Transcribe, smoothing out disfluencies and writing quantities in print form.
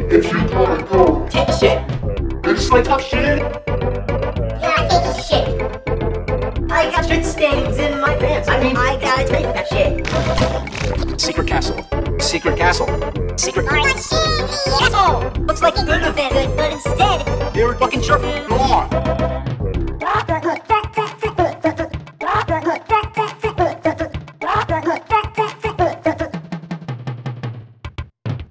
If you gotta go, Take a shit. it's like tough shit. Yeah, I take a shit. I got shit stains in my pants. I mean, I gotta take that shit. Secret castle. Secret castle. Secret. Asshole! Looks like a good event, but instead, You're fucking sharp. Go on.